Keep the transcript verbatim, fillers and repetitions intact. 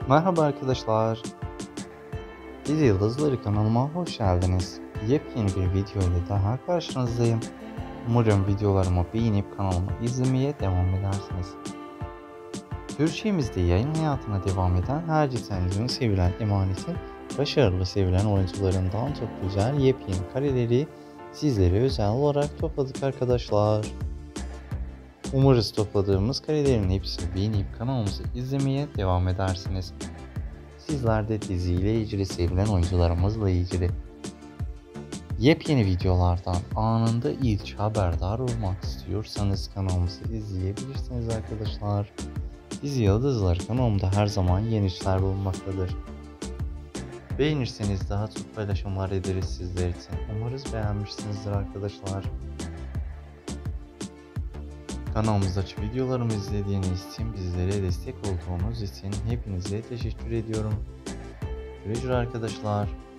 Merhaba arkadaşlar. Dizi Yıldızları kanalıma hoş geldiniz. Yepyeni bir video ile daha karşınızdayım. Umarım videolarımı beğenip kanalımı izlemeye devam edersiniz. Türkiye'mizde yayın hayatına devam eden her televizyonun sevilen Emanet'in başarılı sevilen oyuncularından çok güzel yepyeni kareleri sizlere özel olarak topladık arkadaşlar. Umarız topladığımız karelerin hepsini beğenip kanalımızı izlemeye devam edersiniz. Sizler de diziyle ilgili, sevilen oyuncularımızla ilgili yepyeni videolardan anında ilk haberdar olmak istiyorsanız kanalımızı izleyebilirsiniz arkadaşlar. Dizi Yıldızlar kanalımda her zaman yeni işler bulunmaktadır. Beğenirseniz daha çok paylaşımlar ederiz sizler için. Umarız beğenmişsinizdir arkadaşlar. Kanalımızdaki videolarımı izlediğiniz için, bizlere destek olduğunuz için hepinize teşekkür ediyorum. Görüşürüz arkadaşlar.